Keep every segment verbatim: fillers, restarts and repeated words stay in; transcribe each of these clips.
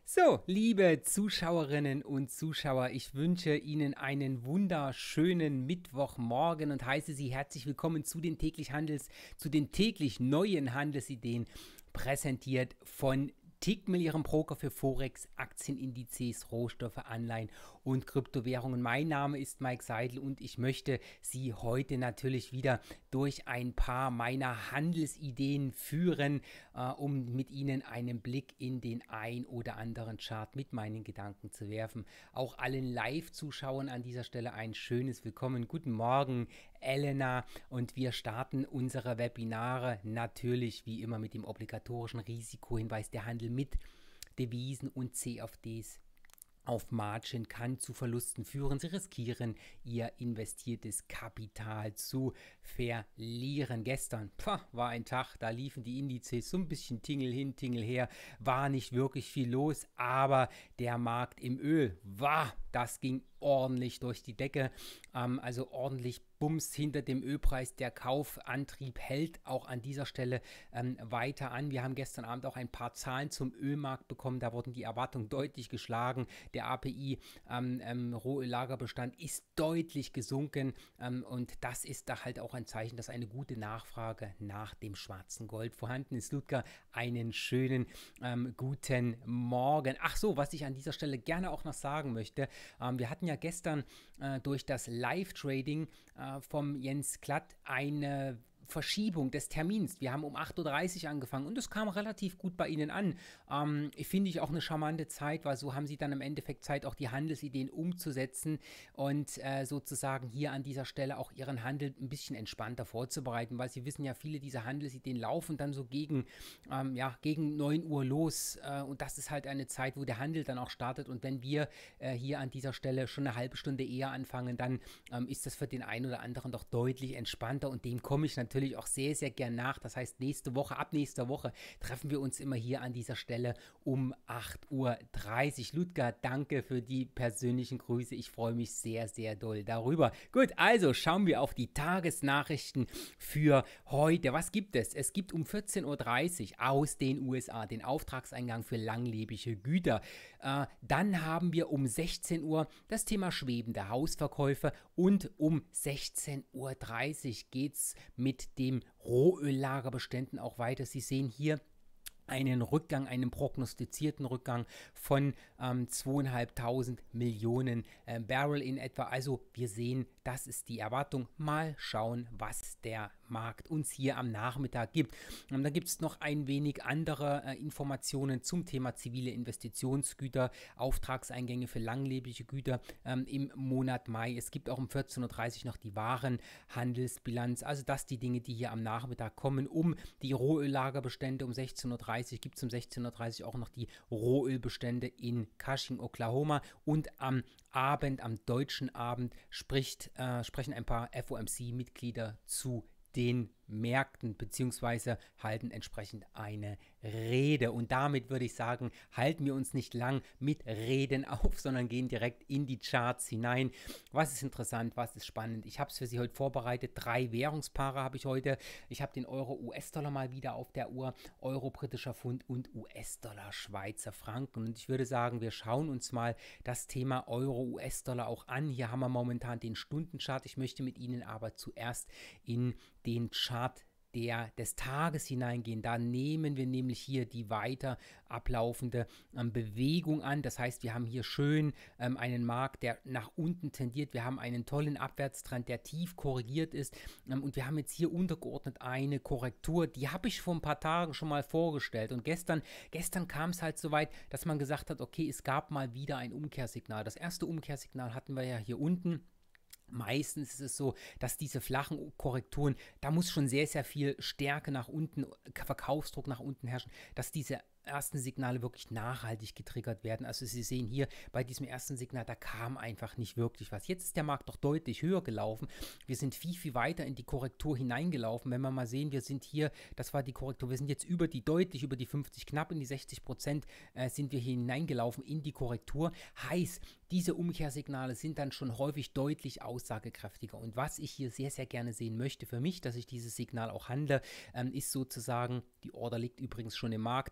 So, liebe Zuschauerinnen und Zuschauer, ich wünsche Ihnen einen wunderschönen Mittwochmorgen und heiße Sie herzlich willkommen zu den täglich Handels, zu den täglich neuen Handelsideen, präsentiert von Tickmill, Ihrem Broker für Forex, Aktienindizes, Rohstoffe, Anleihen und Kryptowährungen. Mein Name ist Mike Seidel und ich möchte Sie heute natürlich wieder durch ein paar meiner Handelsideen führen, äh, um mit Ihnen einen Blick in den ein oder anderen Chart mit meinen Gedanken zu werfen. Auch allen Live-Zuschauern an dieser Stelle ein schönes Willkommen. Guten Morgen, Elena, und wir starten unsere Webinare natürlich wie immer mit dem obligatorischen Risikohinweis. Der Handel mit Devisen und C F Ds auf Margin kann zu Verlusten führen. Sie riskieren, ihr investiertes Kapital zu verlieren. Gestern pah, war ein Tag, da liefen die Indizes so ein bisschen Tingel hin, Tingel her, war nicht wirklich viel los, aber der Markt im Öl war, das ging ordentlich durch die Decke, ähm, also ordentlich Bums hinter dem Ölpreis. Der Kaufantrieb hält auch an dieser Stelle ähm, weiter an. Wir haben gestern Abend auch ein paar Zahlen zum Ölmarkt bekommen. Da wurden die Erwartungen deutlich geschlagen. Der A P I, ähm, ähm, Rohöllagerbestand, ist deutlich gesunken. Ähm, und das ist da halt auch ein Zeichen, dass eine gute Nachfrage nach dem schwarzen Gold vorhanden ist. Ludger, einen schönen ähm, guten Morgen. Ach so, was ich an dieser Stelle gerne auch noch sagen möchte. Ähm, wir hatten ja gestern äh, durch das Live-Trading äh, vom Jens Klatt eine Verschiebung des Termins. Wir haben um acht Uhr dreißig angefangen und es kam relativ gut bei Ihnen an. Ähm, finde ich auch eine charmante Zeit, weil so haben Sie dann im Endeffekt Zeit, auch die Handelsideen umzusetzen und äh, sozusagen hier an dieser Stelle auch Ihren Handel ein bisschen entspannter vorzubereiten, weil Sie wissen ja, viele dieser Handelsideen laufen dann so gegen, ähm, ja, gegen neun Uhr los äh, und das ist halt eine Zeit, wo der Handel dann auch startet, und wenn wir äh, hier an dieser Stelle schon eine halbe Stunde eher anfangen, dann ähm, ist das für den einen oder anderen doch deutlich entspannter, und dem komme ich natürlich auch sehr, sehr gern nach. Das heißt, nächste Woche, ab nächster Woche treffen wir uns immer hier an dieser Stelle um acht Uhr dreißig. Ludger, danke für die persönlichen Grüße. Ich freue mich sehr, sehr doll darüber. Gut, also schauen wir auf die Tagesnachrichten für heute. Was gibt es? Es gibt um vierzehn Uhr dreißig aus den U S A den Auftragseingang für langlebige Güter. Äh, dann haben wir um sechzehn Uhr das Thema schwebende Hausverkäufe, und um sechzehn Uhr dreißig geht es mit dem Rohöllagerbeständen auch weiter. Sie sehen hier einen Rückgang, einen prognostizierten Rückgang von ähm, zweieinhalbtausend Millionen äh, Barrel in etwa. Also wir sehen, das ist die Erwartung. Mal schauen, was der Markt uns hier am Nachmittag gibt. Und dann gibt es noch ein wenig andere äh, Informationen zum Thema zivile Investitionsgüter, Auftragseingänge für langlebige Güter ähm, im Monat Mai. Es gibt auch um vierzehn Uhr dreißig noch die Warenhandelsbilanz. Also das die Dinge, die hier am Nachmittag kommen. Um die Rohöllagerbestände um sechzehn Uhr dreißig gibt es um sechzehn Uhr dreißig auch noch die Rohölbestände in Cushing, Oklahoma, und am Abend, am deutschen Abend, spricht, äh, sprechen ein paar F O M C-Mitglieder zu den Märkten beziehungsweise halten entsprechend eine Rede. Und damit würde ich sagen, halten wir uns nicht lang mit Reden auf, sondern gehen direkt in die Charts hinein. Was ist interessant, was ist spannend? Ich habe es für Sie heute vorbereitet. Drei Währungspaare habe ich heute. Ich habe den Euro-U S-Dollar mal wieder auf der Uhr, Euro-britischer Pfund und U S-Dollar Schweizer Franken. Und ich würde sagen, wir schauen uns mal das Thema Euro-U S-Dollar auch an. Hier haben wir momentan den Stundenchart. Ich möchte mit Ihnen aber zuerst in den Chart Der, des Tages hineingehen. Da nehmen wir nämlich hier die weiter ablaufende ähm, Bewegung an. Das heißt, wir haben hier schön ähm, einen Markt, der nach unten tendiert. Wir haben einen tollen Abwärtstrend, der tief korrigiert ist. Ähm, und wir haben jetzt hier untergeordnet eine Korrektur. Die habe ich vor ein paar Tagen schon mal vorgestellt. Und gestern, gestern kam es halt so weit, dass man gesagt hat, okay, es gab mal wieder ein Umkehrsignal. Das erste Umkehrsignal hatten wir ja hier unten. Meistens ist es so, dass diese flachen Korrekturen, da muss schon sehr, sehr viel Stärke nach unten, Verkaufsdruck nach unten herrschen, dass diese ersten Signale wirklich nachhaltig getriggert werden. Also Sie sehen hier bei diesem ersten Signal, da kam einfach nicht wirklich was. Jetzt ist der Markt doch deutlich höher gelaufen. Wir sind viel, viel weiter in die Korrektur hineingelaufen. Wenn wir mal sehen, wir sind hier, das war die Korrektur, wir sind jetzt über die, deutlich über die fünfzig, knapp in die sechzig Prozent äh, sind wir hier hineingelaufen in die Korrektur. Heißt, diese Umkehrsignale sind dann schon häufig deutlich aussagekräftiger. Und was ich hier sehr, sehr gerne sehen möchte für mich, dass ich dieses Signal auch handle, ähm, ist sozusagen, die Order liegt übrigens schon im Markt, ähm,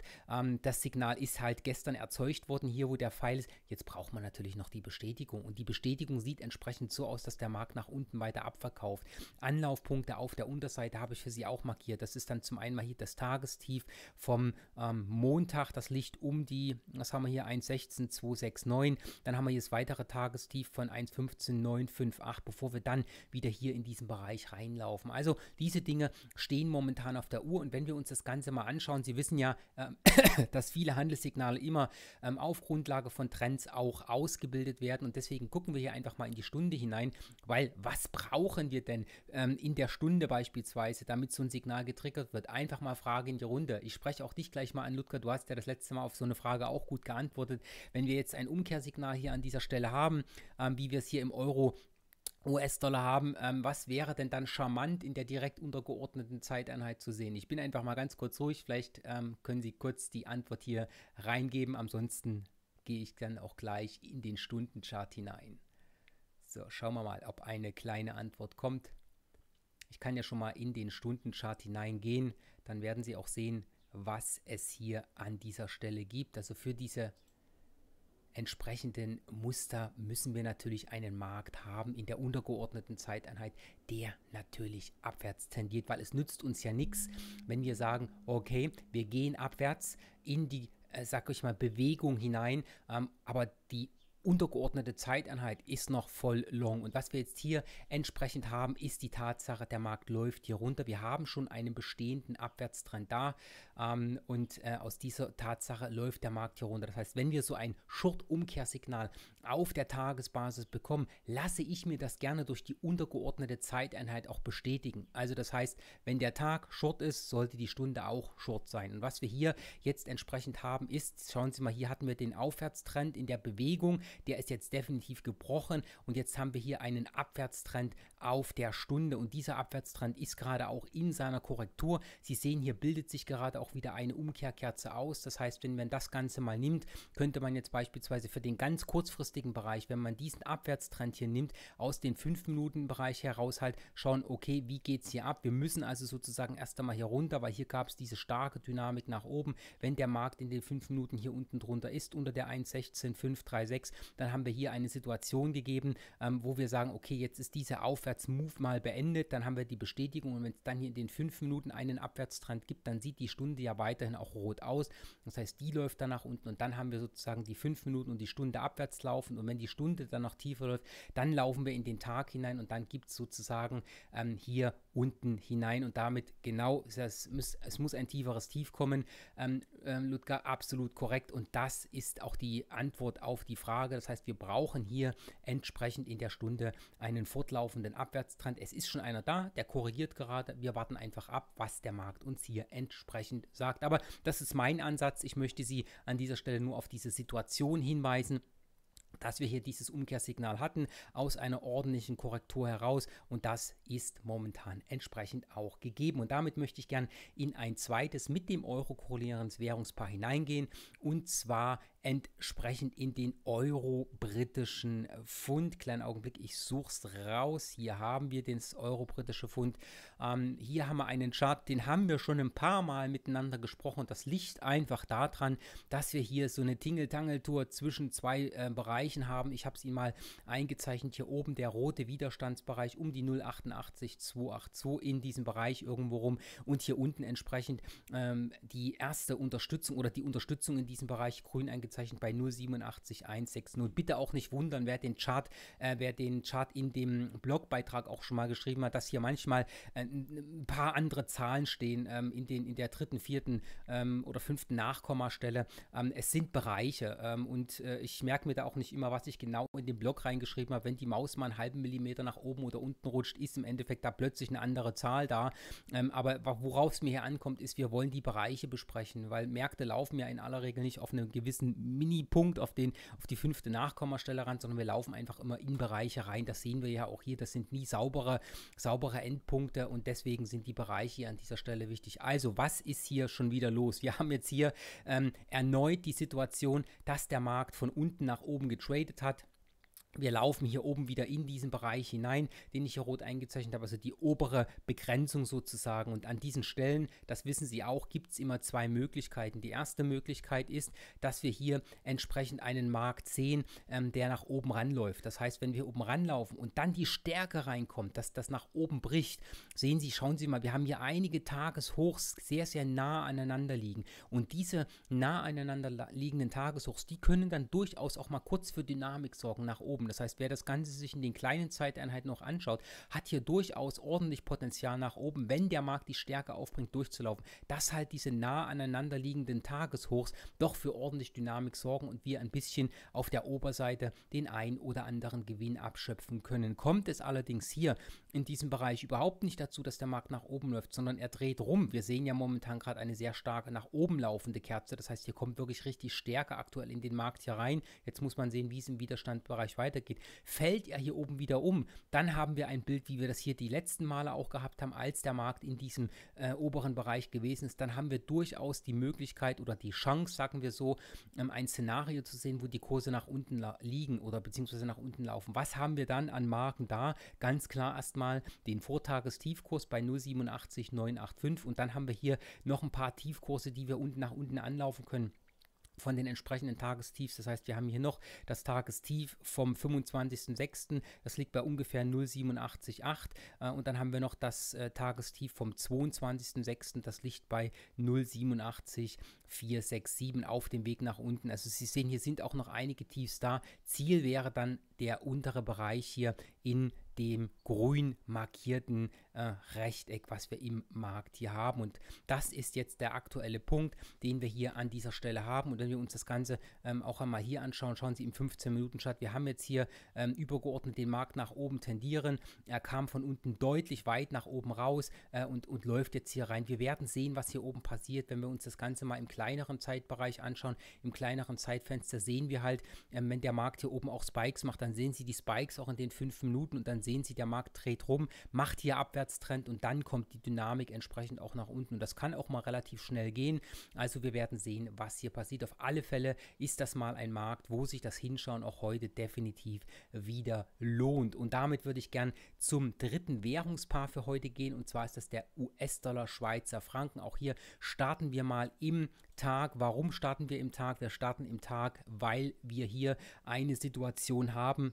Ähm, das Signal ist halt gestern erzeugt worden, hier wo der Pfeil ist. Jetzt braucht man natürlich noch die Bestätigung. Und die Bestätigung sieht entsprechend so aus, dass der Markt nach unten weiter abverkauft. Anlaufpunkte auf der Unterseite habe ich für Sie auch markiert. Das ist dann zum einen mal hier das Tagestief vom ähm, Montag. Das liegt um die, was haben wir hier, eins sechzehn zweihundertneunundsechzig. Dann haben wir hier das weitere Tagestief von eins fünfzehn neunhunderachtzig, bevor wir dann wieder hier in diesen Bereich reinlaufen. Also diese Dinge stehen momentan auf der Uhr. Und wenn wir uns das Ganze mal anschauen, Sie wissen ja, ähm, dass viele Handelssignale immer ähm, auf Grundlage von Trends auch ausgebildet werden. Und deswegen gucken wir hier einfach mal in die Stunde hinein, weil was brauchen wir denn ähm, in der Stunde beispielsweise, damit so ein Signal getriggert wird? Einfach mal Frage in die Runde. Ich spreche auch dich gleich mal an, Ludger. Du hast ja das letzte Mal auf so eine Frage auch gut geantwortet. Wenn wir jetzt ein Umkehrsignal hier an dieser Stelle haben, ähm, wie wir es hier im Euro U S-Dollar haben, ähm, was wäre denn dann charmant in der direkt untergeordneten Zeiteinheit zu sehen? Ich bin einfach mal ganz kurz ruhig, vielleicht ähm, können Sie kurz die Antwort hier reingeben, ansonsten gehe ich dann auch gleich in den Stundenchart hinein. So, schauen wir mal, ob eine kleine Antwort kommt. Ich kann ja schon mal in den Stundenchart hineingehen, dann werden Sie auch sehen, was es hier an dieser Stelle gibt. Also für diese entsprechenden Muster müssen wir natürlich einen Markt haben in der untergeordneten Zeiteinheit, der natürlich abwärts tendiert, weil es nützt uns ja nichts, wenn wir sagen, okay, wir gehen abwärts in die, äh, sag ich mal, Bewegung hinein, ähm, aber die untergeordnete Zeiteinheit ist noch voll long. Und was wir jetzt hier entsprechend haben, ist die Tatsache, der Markt läuft hier runter. Wir haben schon einen bestehenden Abwärtstrend da ähm, und äh, aus dieser Tatsache läuft der Markt hier runter. Das heißt, wenn wir so ein Short-Umkehrsignal auf der Tagesbasis bekommen, lasse ich mir das gerne durch die untergeordnete Zeiteinheit auch bestätigen. Also das heißt, wenn der Tag Short ist, sollte die Stunde auch Short sein. Und was wir hier jetzt entsprechend haben, ist, schauen Sie mal, hier hatten wir den Aufwärtstrend in der Bewegung. Der ist jetzt definitiv gebrochen und jetzt haben wir hier einen Abwärtstrend auf der Stunde und dieser Abwärtstrend ist gerade auch in seiner Korrektur. Sie sehen, hier bildet sich gerade auch wieder eine Umkehrkerze aus. Das heißt, wenn man das Ganze mal nimmt, könnte man jetzt beispielsweise für den ganz kurzfristigen Bereich, wenn man diesen Abwärtstrend hier nimmt, aus dem fünf Minuten Bereich heraus halt schauen, okay, wie geht es hier ab? Wir müssen also sozusagen erst einmal hier runter, weil hier gab es diese starke Dynamik nach oben. Wenn der Markt in den fünf Minuten hier unten drunter ist, unter der eins sechzehn fünf drei sechs, dann haben wir hier eine Situation gegeben, ähm, wo wir sagen, okay, jetzt ist dieser Aufwärtsmove mal beendet, dann haben wir die Bestätigung und wenn es dann hier in den fünf Minuten einen Abwärtstrend gibt, dann sieht die Stunde ja weiterhin auch rot aus. Das heißt, die läuft dann nach unten und dann haben wir sozusagen die fünf Minuten und die Stunde abwärts laufen und wenn die Stunde dann noch tiefer läuft, dann laufen wir in den Tag hinein und dann gibt es sozusagen ähm, hier unten hinein und damit genau, es muss, es muss ein tieferes Tief kommen, ähm, äh, Ludger, absolut korrekt und das ist auch die Antwort auf die Frage. Das heißt, wir brauchen hier entsprechend in der Stunde einen fortlaufenden Abwärtstrend. Es ist schon einer da, der korrigiert gerade. Wir warten einfach ab, was der Markt uns hier entsprechend sagt. Aber das ist mein Ansatz. Ich möchte Sie an dieser Stelle nur auf diese Situation hinweisen, dass wir hier dieses Umkehrsignal hatten aus einer ordentlichen Korrektur heraus und das ist momentan entsprechend auch gegeben. Und damit möchte ich gern in ein zweites mit dem Euro korrelierendes Währungspaar hineingehen und zwar entsprechend in den Euro-britischen Pfund. Kleinen Augenblick, ich suche es raus. Hier haben wir den Euro-britische Pfund. Ähm, hier haben wir einen Chart, den haben wir schon ein paar Mal miteinander gesprochen. Und das liegt einfach daran, dass wir hier so eine Tingeltangeltour zwischen zwei äh, Bereichen haben. Ich habe es Ihnen mal eingezeichnet. Hier oben der rote Widerstandsbereich um die null Komma achtundachtzig zweihundertzweiundachtzig in diesem Bereich irgendwo rum. Und hier unten entsprechend ähm, die erste Unterstützung oder die Unterstützung in diesem Bereich grün eingezeichnet bei null Komma siebenundachtzig hundertsechzig. Bitte auch nicht wundern, wer den Chart, äh, wer den Chart in dem Blogbeitrag auch schon mal geschrieben hat, dass hier manchmal äh, ein paar andere Zahlen stehen ähm, in, den, in der dritten, vierten ähm, oder fünften Nachkommastelle. Ähm, es sind Bereiche ähm, und äh, ich merke mir da auch nicht immer, was ich genau in den Blog reingeschrieben habe. Wenn die Maus mal einen halben Millimeter nach oben oder unten rutscht, ist im Endeffekt da plötzlich eine andere Zahl da. Ähm, aber worauf es mir hier ankommt, ist, wir wollen die Bereiche besprechen, weil Märkte laufen ja in aller Regel nicht auf einen gewissen Mini-Punkt auf, den, auf die fünfte Nachkommastelle ran, sondern wir laufen einfach immer in Bereiche rein. Das sehen wir ja auch hier. Das sind nie saubere, saubere Endpunkte und deswegen sind die Bereiche hier an dieser Stelle wichtig. Also, was ist hier schon wieder los? Wir haben jetzt hier ähm, erneut die Situation, dass der Markt von unten nach oben getradet hat. Wir laufen hier oben wieder in diesen Bereich hinein, den ich hier rot eingezeichnet habe, also die obere Begrenzung sozusagen. Und an diesen Stellen, das wissen Sie auch, gibt es immer zwei Möglichkeiten. Die erste Möglichkeit ist, dass wir hier entsprechend einen Markt sehen, ähm, der nach oben ranläuft. Das heißt, wenn wir oben ranlaufen und dann die Stärke reinkommt, dass das nach oben bricht, sehen Sie, schauen Sie mal, wir haben hier einige Tageshochs sehr, sehr nah aneinander liegen. Und diese nah aneinander liegenden Tageshochs, die können dann durchaus auch mal kurz für Dynamik sorgen nach oben. Das heißt, wer das Ganze sich in den kleinen Zeiteinheiten noch anschaut, hat hier durchaus ordentlich Potenzial nach oben, wenn der Markt die Stärke aufbringt, durchzulaufen. Dass halt diese nah aneinander liegenden Tageshochs doch für ordentlich Dynamik sorgen und wir ein bisschen auf der Oberseite den ein oder anderen Gewinn abschöpfen können. Kommt es allerdings hier in diesem Bereich überhaupt nicht dazu, dass der Markt nach oben läuft, sondern er dreht rum. Wir sehen ja momentan gerade eine sehr starke nach oben laufende Kerze. Das heißt, hier kommt wirklich richtig Stärke aktuell in den Markt hier rein. Jetzt muss man sehen, wie es im Widerstandbereich weitergeht. Geht, fällt er hier oben wieder um, dann haben wir ein Bild, wie wir das hier die letzten Male auch gehabt haben, als der Markt in diesem äh, oberen Bereich gewesen ist. Dann haben wir durchaus die Möglichkeit oder die Chance, sagen wir so, ähm, ein Szenario zu sehen, wo die Kurse nach unten liegen oder beziehungsweise nach unten laufen. Was haben wir dann an Marken da? Ganz klar erstmal den Vortagestiefkurs bei null Komma siebenundachtzig neun acht fünf und dann haben wir hier noch ein paar Tiefkurse, die wir unten nach unten anlaufen können von den entsprechenden Tagestiefs. Das heißt, wir haben hier noch das Tagestief vom fünfundzwanzigsten sechsten Das liegt bei ungefähr null Komma siebenundachtzig acht äh, und dann haben wir noch das äh, Tagestief vom zweiundzwanzigsten sechsten Das liegt bei null Komma siebenundachtzig vierhundertsiebenundsechzig auf dem Weg nach unten. Also Sie sehen, hier sind auch noch einige Tiefs da. Ziel wäre dann der untere Bereich hier in dem grün markierten äh, Rechteck, was wir im Markt hier haben. Und das ist jetzt der aktuelle Punkt, den wir hier an dieser Stelle haben. Und wenn wir uns das Ganze ähm, auch einmal hier anschauen, schauen Sie im fünfzehn-Minuten-Chart, wir haben jetzt hier ähm, übergeordnet den Markt nach oben tendieren. Er kam von unten deutlich weit nach oben raus äh, und, und läuft jetzt hier rein. Wir werden sehen, was hier oben passiert, wenn wir uns das Ganze mal im kleineren Zeitbereich anschauen. Im kleineren Zeitfenster sehen wir halt, ähm, wenn der Markt hier oben auch Spikes macht, dann sehen Sie die Spikes auch in den fünf Minuten und dann sehen Sie, der Markt dreht rum, macht hier Abwärtstrend und dann kommt die Dynamik entsprechend auch nach unten. Und das kann auch mal relativ schnell gehen. Also wir werden sehen, was hier passiert. Auf alle Fälle ist das mal ein Markt, wo sich das Hinschauen auch heute definitiv wieder lohnt. Und damit würde ich gern zum dritten Währungspaar für heute gehen. Und zwar ist das der U S-Dollar Schweizer Franken. Auch hier starten wir mal im Tag. Warum starten wir im Tag? Wir starten im Tag, weil wir hier eine Situation haben,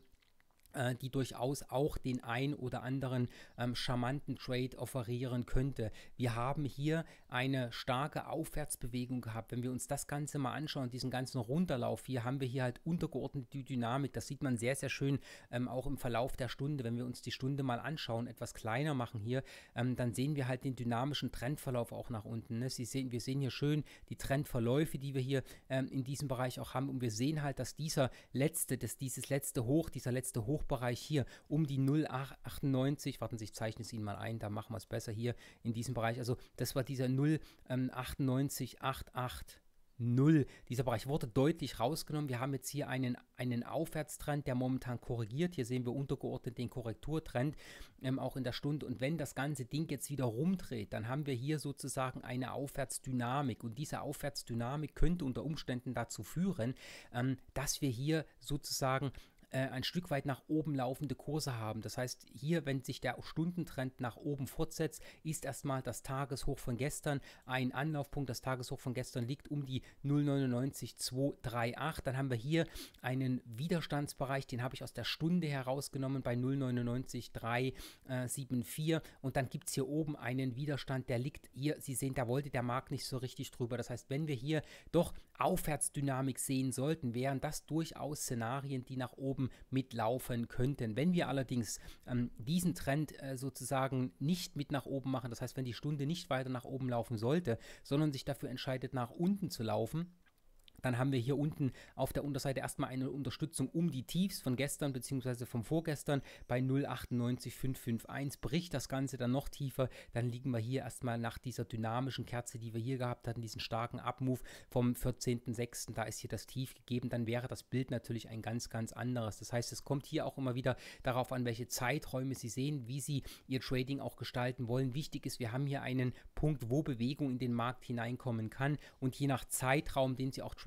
die durchaus auch den ein oder anderen ähm, charmanten Trade offerieren könnte. Wir haben hier eine starke Aufwärtsbewegung gehabt. Wenn wir uns das Ganze mal anschauen, diesen ganzen Runterlauf hier, haben wir hier halt untergeordnet die Dynamik. Das sieht man sehr, sehr schön ähm, auch im Verlauf der Stunde. Wenn wir uns die Stunde mal anschauen, etwas kleiner machen hier, ähm, dann sehen wir halt den dynamischen Trendverlauf auch nach unten. Ne? Sie sehen, wir sehen hier schön die Trendverläufe, die wir hier ähm, in diesem Bereich auch haben. Und wir sehen halt, dass dieser letzte, dass dieses letzte Hoch, dieser letzte Hoch Bereich hier um die null Komma achtundneunzig, warten Sie, ich zeichne es Ihnen mal ein, da machen wir es besser hier in diesem Bereich, also das war dieser null Komma achtundneunzig achthundertachtzig. Null. Dieser Bereich wurde deutlich rausgenommen. Wir haben jetzt hier einen, einen Aufwärtstrend, der momentan korrigiert. Hier sehen wir untergeordnet den Korrekturtrend, ähm, auch in der Stunde. Und wenn das ganze Ding jetzt wieder rumdreht, dann haben wir hier sozusagen eine Aufwärtsdynamik. Und diese Aufwärtsdynamik könnte unter Umständen dazu führen, ähm, dass wir hier sozusagen ein Stück weit nach oben laufende Kurse haben. Das heißt, hier, wenn sich der Stundentrend nach oben fortsetzt, ist erstmal das Tageshoch von gestern ein Anlaufpunkt. Das Tageshoch von gestern liegt um die null Komma neunundneunzig zweihundertachtunddreißig. Dann haben wir hier einen Widerstandsbereich, den habe ich aus der Stunde herausgenommen bei null Komma neunundneunzig dreihundertvierundsiebzig. Und dann gibt es hier oben einen Widerstand, der liegt hier, Sie sehen, da wollte der Markt nicht so richtig drüber. Das heißt, wenn wir hier doch Aufwärtsdynamik sehen sollten, wären das durchaus Szenarien, die nach oben mitlaufen könnten. Wenn wir allerdings ähm, diesen Trend äh, sozusagen nicht mit nach oben machen, das heißt, wenn die Stunde nicht weiter nach oben laufen sollte, sondern sich dafür entscheidet, nach unten zu laufen, dann haben wir hier unten auf der Unterseite erstmal eine Unterstützung um die Tiefs von gestern bzw. vom vorgestern bei null Komma achtundneunzig fünfhundertfünfundfünfzig. Bricht das Ganze dann noch tiefer, dann liegen wir hier erstmal nach dieser dynamischen Kerze, die wir hier gehabt hatten, diesen starken Up-Move vom vierzehnten sechsten Da ist hier das Tief gegeben, dann wäre das Bild natürlich ein ganz, ganz anderes. Das heißt, es kommt hier auch immer wieder darauf an, welche Zeiträume Sie sehen, wie Sie Ihr Trading auch gestalten wollen. Wichtig ist, wir haben hier einen Punkt, wo Bewegung in den Markt hineinkommen kann und je nach Zeitraum, den Sie auch traden,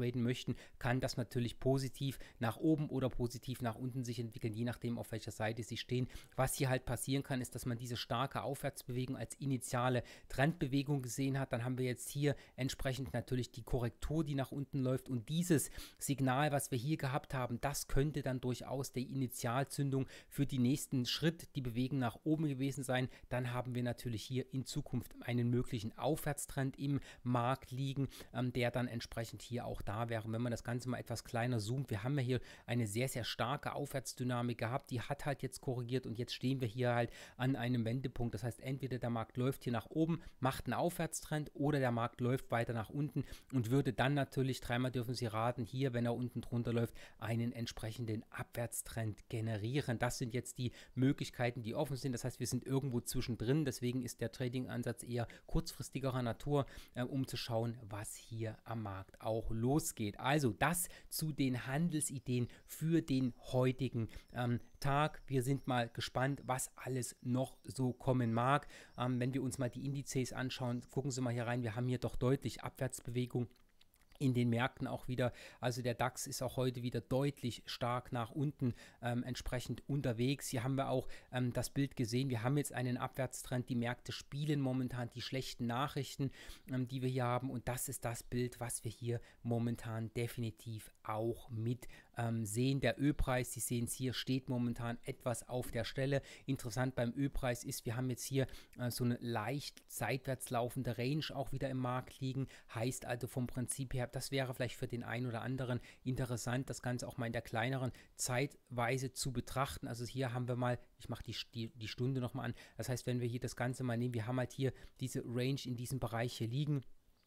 traden möchten, kann das natürlich positiv nach oben oder positiv nach unten sich entwickeln, je nachdem, auf welcher Seite sie stehen. Was hier halt passieren kann, ist, dass man diese starke Aufwärtsbewegung als initiale Trendbewegung gesehen hat. Dann haben wir jetzt hier entsprechend natürlich die Korrektur, die nach unten läuft, und dieses Signal, was wir hier gehabt haben, das könnte dann durchaus die Initialzündung für die nächsten Schritt, die Bewegung nach oben gewesen sein. Dann haben wir natürlich hier in Zukunft einen möglichen Aufwärtstrend im Markt liegen, ähm, der dann entsprechend hier auch da wäre. Und wenn man das Ganze mal etwas kleiner zoomt, wir haben ja hier eine sehr, sehr starke Aufwärtsdynamik gehabt, die hat halt jetzt korrigiert und jetzt stehen wir hier halt an einem Wendepunkt. Das heißt, entweder der Markt läuft hier nach oben, macht einen Aufwärtstrend, oder der Markt läuft weiter nach unten und würde dann natürlich, dreimal dürfen Sie raten, hier, wenn er unten drunter läuft, einen entsprechenden Abwärtstrend generieren. Das sind jetzt die Möglichkeiten, die offen sind. Das heißt, wir sind irgendwo zwischendrin. Deswegen ist der Trading-Ansatz eher kurzfristigerer Natur, äh, um zu schauen, was hier am Markt auch losgeht. Also das zu den Handelsideen für den heutigen ähm, Tag. Wir sind mal gespannt, was alles noch so kommen mag. Ähm, wenn wir uns mal die Indizes anschauen, gucken Sie mal hier rein. Wir haben hier doch deutlich Abwärtsbewegung in den Märkten auch wieder. Also der DAX ist auch heute wieder deutlich stark nach unten ähm, entsprechend unterwegs. Hier haben wir auch ähm, das Bild gesehen. Wir haben jetzt einen Abwärtstrend. Die Märkte spielen momentan die schlechten Nachrichten, ähm, die wir hier haben. Und das ist das Bild, was wir hier momentan definitiv auch mit ähm, sehen. Der Ölpreis, Sie sehen es hier, steht momentan etwas auf der Stelle. Interessant beim Ölpreis ist, wir haben jetzt hier äh, so eine leicht seitwärts laufende Range auch wieder im Markt liegen. Heißt also vom Prinzip her, das wäre vielleicht für den einen oder anderen interessant, das Ganze auch mal in der kleineren Zeitweise zu betrachten. Also hier haben wir mal, ich mache die, die, die Stunde nochmal an, das heißt, wenn wir hier das Ganze mal nehmen, wir haben halt hier diese Range in diesem Bereich hier liegen.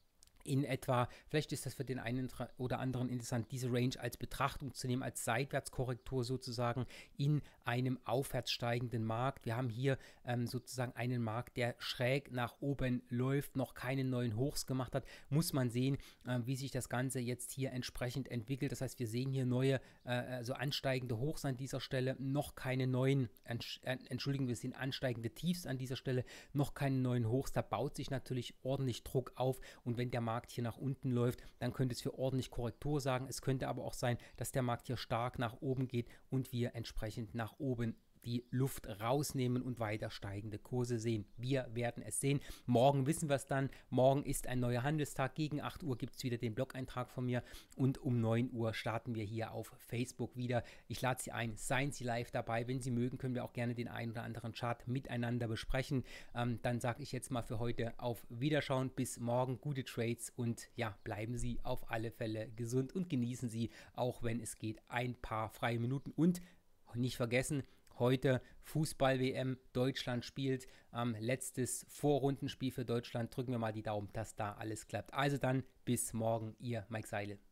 In etwa, vielleicht ist das für den einen oder anderen interessant, diese Range als Betrachtung zu nehmen, als Seitwärtskorrektur sozusagen in einem aufwärts steigenden Markt. Wir haben hier ähm, sozusagen einen Markt, der schräg nach oben läuft, noch keine neuen Hochs gemacht hat. Muss man sehen, äh, wie sich das Ganze jetzt hier entsprechend entwickelt. Das heißt, wir sehen hier neue, äh, also ansteigende Hochs an dieser Stelle, noch keine neuen, entsch äh, entschuldigen wir, sind ansteigende Tiefs an dieser Stelle, noch keine neuen Hochs. Da baut sich natürlich ordentlich Druck auf, und wenn der Markt hier nach unten läuft, dann könnte es für ordentlich Korrektur sagen. Es könnte aber auch sein, dass der Markt hier stark nach oben geht und wir entsprechend nach oben die Luft rausnehmen und weiter steigende Kurse sehen. Wir werden es sehen. Morgen wissen wir es dann. Morgen ist ein neuer Handelstag. Gegen acht Uhr gibt es wieder den Blog-Eintrag von mir und um neun Uhr starten wir hier auf Facebook wieder. Ich lade Sie ein, seien Sie live dabei. Wenn Sie mögen, können wir auch gerne den einen oder anderen Chart miteinander besprechen. Ähm, dann sage ich jetzt mal für heute auf Wiederschauen. Bis morgen, gute Trades, und ja, bleiben Sie auf alle Fälle gesund und genießen Sie, auch wenn es geht, ein paar freie Minuten. Und nicht vergessen, heute Fußball-W M, Deutschland spielt, ähm, letztes Vorrundenspiel für Deutschland. Drücken wir mal die Daumen, dass da alles klappt. Also dann, bis morgen, Ihr Mike Seile.